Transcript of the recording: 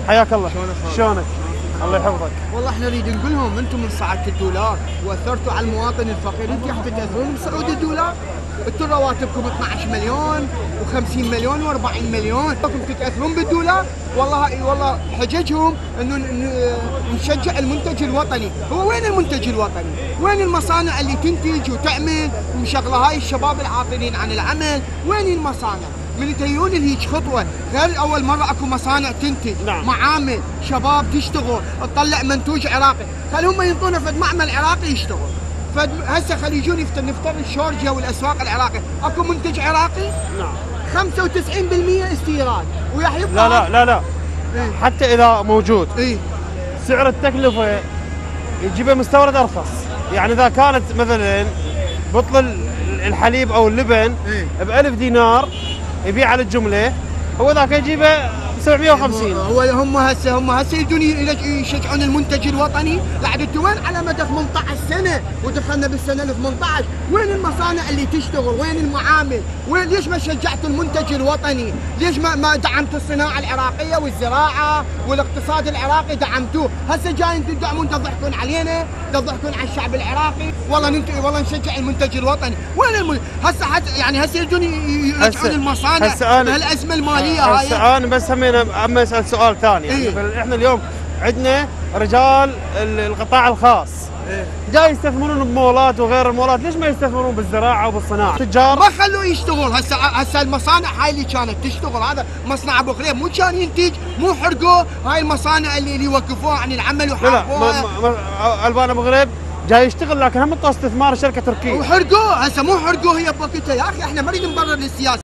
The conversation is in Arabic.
حياك الله. شلونك؟ الله يحفظك. والله احنا نريد نقول لهم انتم من ساعه الدولار واثرتوا على المواطن الفقير، انتم حتى تاثرون بصعود الدولار. انتم رواتبكم 12 مليون و50 مليون و40 مليون، انتم تتاثرون بالدولار. والله حججهم انه نشجع المنتج الوطني. هو وين المنتج الوطني؟ وين المصانع اللي تنتج وتعمل ومشغله هاي الشباب العاطلين عن العمل؟ وين المصانع؟ من تجون هيك خطوه غير اول مره اكو مصانع تنتج، نعم. معامل شباب تشتغل تطلع منتوج عراقي، خلهم ينطونا فد معمل عراقي يشتغل. هسه خلي يجون نفترض الشورجيا والاسواق العراقيه، اكو منتج عراقي؟ نعم. 95% استيراد ويا يبقى. لا لا لا لا. إيه؟ حتى اذا موجود إيه؟ سعر التكلفه يجيبه مستورد ارخص. يعني اذا كانت مثلا بطل الحليب او اللبن إيه؟ ب1000 دينار يبيع على الجمله، هو ذاك يجيبه ب 750. هو هم هسه يجون يشجعون المنتج الوطني. بعد انتم وين على مدى 18 سنه ودخلنا بالسنه ال 18، وين المصانع اللي تشتغل؟ وين المعامل؟ وين ليش ما شجعتوا المنتج الوطني؟ ليش ما دعمتوا الصناعه العراقيه والزراعه والاقتصاد العراقي دعمتوه؟ هسه جايين تدعمون تضحكون علينا، تضحكون على الشعب العراقي. والله نشجع المنتج الوطني. وين هسه يعني هسه يجون يرجعون المصانع بهالازمه الماليه هاي. هسه انا بس اما اسال سؤال ثاني. يعني إيه؟ احنا اليوم عندنا رجال القطاع الخاص إيه؟ جاي يستثمرون بمولات وغير المولات، ليش ما يستثمرون بالزراعه وبالصناعه؟ تجار ما خلوه يشتغل. هسه المصانع هاي اللي كانت تشتغل، هذا مصنع ابو غريب مو كان ينتج، مو حرقوه. هاي المصانع اللي وقفوها عن العمل وحرقوها. لا البان ابو غريب جاي يشتغل، لكن هم استثمار شركه تركيه وحرقوه. هسه مو حرقوه هي بوقتها. يا اخي احنا ما نريد نبرر للسياسه.